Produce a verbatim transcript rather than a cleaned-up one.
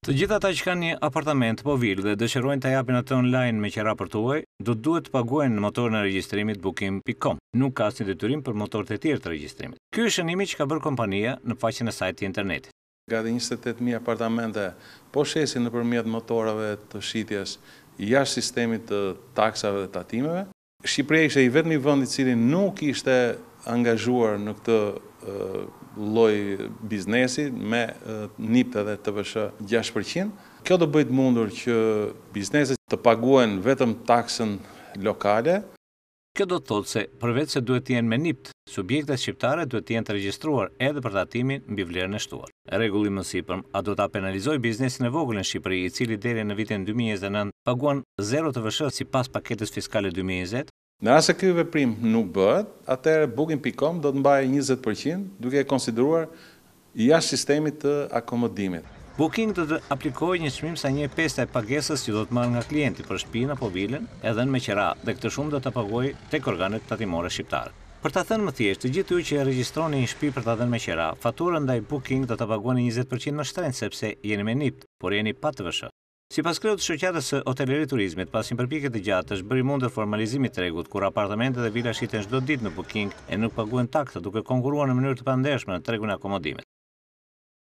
Të gjithë ata që kanë një apartament po vilë dhe dëshirojnë ta japin atë online me qira për tuaj, do duhet të paguajnë në motorin e regjistrimit booking punkt com. Nuk ka asnjë detyrim për motorët e tjerë të regjistrimit. Ky është shënimi që ka bërë kompania në faqen e saj të internetit. Gati njëzet e tetë mijë apartamente po shesin nëpërmjet motorave të shitjes jashtë sistemit të taksave dhe tatimeve. Shqipëria ishte i vetmi vend i cili nuk ishte angazhuar në këtë uh, lloj biznesi me uh, N I P T dhe T V S H gjashtë përqind. Kjo do bëjë të mundur që bizneset të paguajnë vetëm taksën lokale. Kjo do të thotë se përveç se duhet të jenë me N I P T, subjektet shqiptare duhet të jenë të regjistruar edhe për tatimin mbi vlerën e shtuar. Rregulli më sipër a do ta penalizojë biznesin e vogël në Shqipëri, i cili deri në vitin dy mijë e njëzet e nëntë paguan zero T V S H sipas paketës fiskale dy mijë e njëzet. Në rast se ky veprim nuk bëhet, atëherë booking punkt com do të mbajë njëzet përqind duke e konsideruar jashtë sistemit të akomodimit. Booking do të aplikojë një çmim sa një pesta e pagesës që do të marrë nga klienti për shtëpinë apo vilën, edhe në meqera, dhe këtë shumë do ta pagojë tek organet tatimore shqiptare. Për ta thënë më thjesht, të gjithë ju që e regjistroni një shtëpi për ta dhënë meqera, faturën ndaj Booking do ta paguani njëzet përqind më shtrenjtë sepse jeni me N I P T, por jeni pa T V S H. Sipas kreut të shoqatës së Hotellerie Turizmit, pas një përpjekje të gjatë, është bërë i mundur formalizimi i tregut, kur apartamentet dhe vila shiten çdo ditë në Booking e nuk paguajnë taksa, duke konkurruar në mënyrë të pandershme në tregun e akomodimit.